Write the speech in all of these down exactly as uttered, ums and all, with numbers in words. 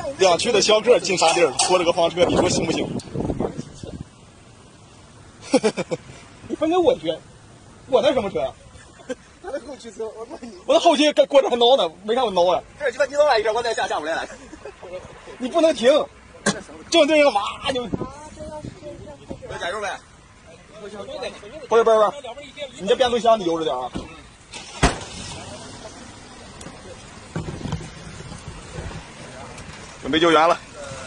两区的小客进沙地儿，拖着个房车，你说行不行？你分给我学，我那什么车呀？ 他那后驱车，我问你， 我的后期搁过这还挠呢，没看我挠啊？ 这鸡巴你倒来一阵，我再下下不来了。 你不能停，正对着哇就。 再加油呗。 不是不是不是，你这变速箱你悠着点啊。准备救援了。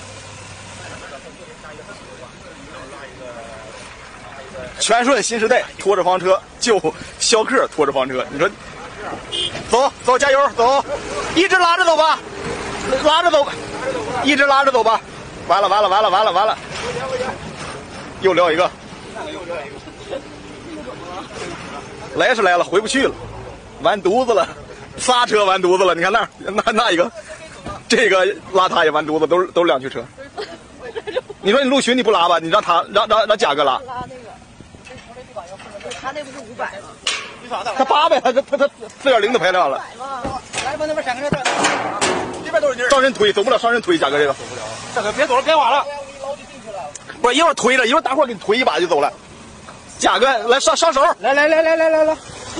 全顺新时代拖着房车救逍客，拖着房车，你说，走走加油走，一直拉着走吧，拉着走，一直拉着走吧。完了完了完了完了完了，又撂一个，来是来了，回不去了，完犊子了，仨车完犊子了。你看那那那一个，这个拉他也完犊子，都是都是两驱车。你说你陆巡你不拉吧？你让他让让让贾哥拉。 拉那个，他那不是五百吗？ 他八百，他他他四点零的排量了。 来吧，那边三个人，这边都是泥。 上人推走不了，上人推贾哥这个。 大哥别走了，别挖了。 不是一会儿推着，一会儿大伙儿给你推一把就走了。贾哥来上上手， 来来来来来来来。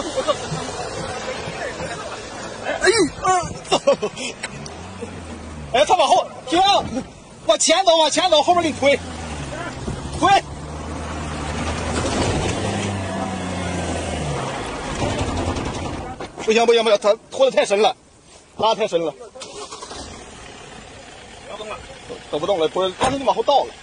哎嗯，哎，他往后停，往前走，往前走，后面给你推，推。不行不行不行，他拖得太深了，拉太深了，走不动了，不是，当时就往后倒了。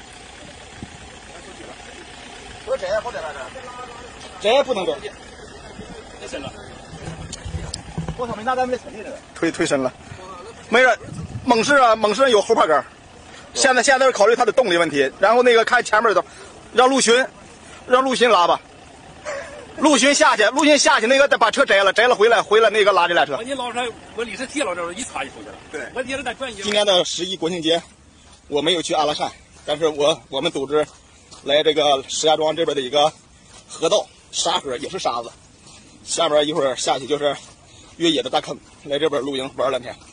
不是这好这来着， 这不能走， 太深了。我操，没拿咱们这车里这个。 推推深了，没事，猛士啊，猛士有后排杆，现在现在是考虑它的动力问题，然后那个看前面的，让陆巡，让陆巡拉吧。陆巡下去，陆巡下去，那个再把车摘了，摘了回来，回来那个拉这辆车。 你老是我历史提了这一擦就出去了。 对， 我爹是在转移。 今年的十一国庆节，我没有去阿拉善，但是我我们组织来这个石家庄这边的一个河道沙河，也是沙子，下边一会儿下去就是越野的大坑，来这边露营玩两天。